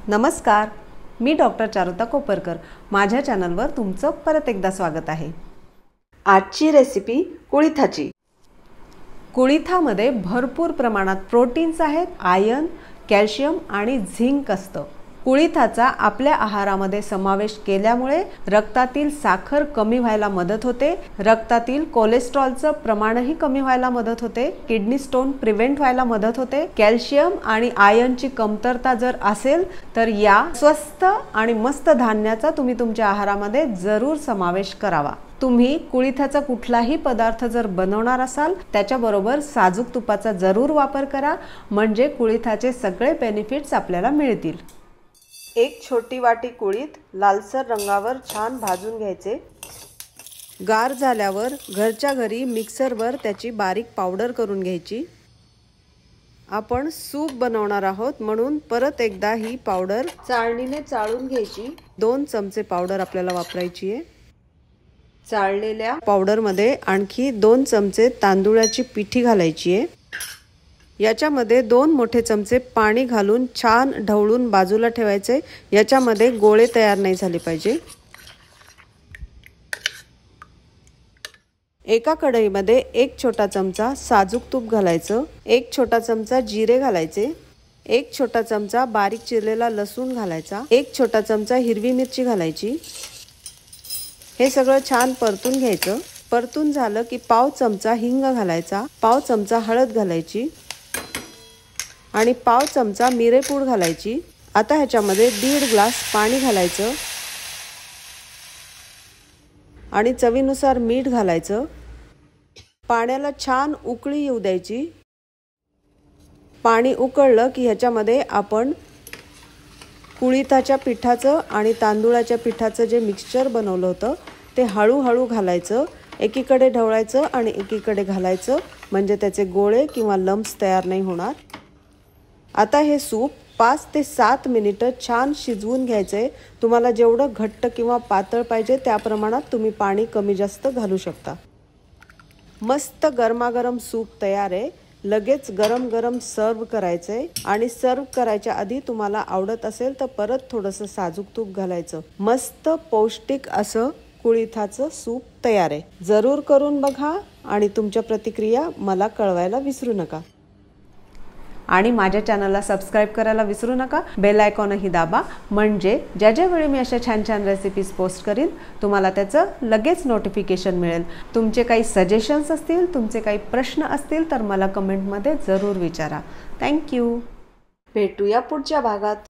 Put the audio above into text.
नमस्कार, मी डॉक्टर चारुता कोपरकर। माझ्या चॅनलवर तुमचं परत एकदा स्वागत आहे। आजची रेसिपी कुळिथाची। कुळिथामध्ये भरपूर प्रमाणात प्रोटीन्स आहेत, आयर्न, कॅल्शियम आणि झिंक असतं। कुळिथाचा आपल्या आहारामध्ये समावेश केल्यामुळे रक्तातील साखर कमी व्हायला मदत होते, रक्तातील कोलेस्ट्रॉलचं प्रमाणही कमी व्हायला मदत होते, किडनी स्टोन प्रिव्हेंट व्हायला मदत होते। कॅल्शियम आणि आयर्नची कमतरता जर असेल तर या स्वस्त आणि मस्त धान्याचा तुम्ही तुमच्या आहारामध्ये जरूर समावेश करावा। तुम्ही कुळिथाचा कुठलाही पदार्थ जर बनवणार असाल त्याच्याबरोबर साजूक तुपाचा जरूर वापर करा, म्हणजे कुळिथाचे सगळे बेनिफिट्स आपल्याला मिळतील। एक छोटी वाटी कुळीथ लालसर रंगावर छान भाजून घ्यायचे। गार झाल्यावर घरच्या घरी मिक्सरवर त्याची बारीक पावडर करून घ्यायची। आपण सूप बनवणार आहोत म्हणून परत एकदा ही पावडर चाळणीने चाळून घ्यायची। 2 चमचे पावडर आपल्याला वापरायची आहे। चाळलेल्या पावडरमध्ये आणखी 2 चमचे तांदूळाची पिठी घालायची आहे। याच्यामध्ये 2 मोठे चमचे पाणी घालून छान ढवळून बाजूला ठेवायचे। याच्यामध्ये गोळे तयार नाही झाले पाहिजे। एका कढईमध्ये 1 छोटा चमचा साजूक तूप घालायचं, 1 छोटा चमचा जिरे घालायचे, 1 छोटा चमचा बारीक चिरलेला लसूण घालायचा, 1 छोटा चमचा हिरवी मिरची घालायची। हे सगळं छान परतून घ्यायचं। परतून झालं की पाव चमचा हिंग घालायचा, पाव चमचा हळद घालायची आणि पाव चमचा मिरेपूड घालायची। आता ह्याच्यामध्ये 1.5 ग्लास पाणी घालायचं आणि चवीनुसार मीठ घालायचं। पाण्याला छान उकळी येऊ द्यायची। पाणी उकळलं की ह्याच्यामध्ये आपण कुळिथाच्या पिठाचं आणि तांदूळाच्या पिठाचं जे मिक्सचर बनवलं होतं ते हळूहळू घालायचं। एकीकडे ढवळायचं आणि एकीकडे घालायचं, म्हणजे त्याचे गोळे किंवा लम्प्स तयार नाही होणार। आता हे सूप 5 ते 7 मिनिटं छान शिजवून घ्यायचे। तुम्हाला जेवढं घट्ट किंवा पातळ पाहिजे त्या प्रमाणात तुम्ही पाणी कमी जास्त घालू शकता। मस्त गरमागरम सूप तयार आहे। लगेच गरम गरम सर्व करायचे आणि सर्व करायच्या आधी तुम्हाला आवडत असेल तर परत थोडंसं साजूक तूप घालायचं। मस्त पौष्टिक असं कुळिथाचं सूप तयार आहे। जरूर करून बघा आणि तुमच्या प्रतिक्रिया मला कळवायला विसरू नका। आणि माझ्या चॅनलला सबस्क्राइब करायला विसरू नका। बेल आयकॉनही दाबा, म्हणजे ज्या वेळी मी अशा छान छान रेसिपीज पोस्ट करीन तुम्हाला त्याचं लगेच नोटिफिकेशन मिळेल। तुमचे काही सजेशन्स असतील, तुमचे काही प्रश्न असतील तर मला कमेंटमध्ये जरूर विचारा। थँक्यू। भेटूया पुढच्या भागात।